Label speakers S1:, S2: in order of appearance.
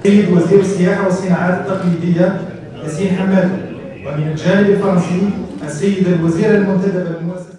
S1: السيد وزير السياحة والصناعات التقليدية ياسين حماد، ومن الجانب الفرنسي السيد الوزير المنتدب بالمؤسسة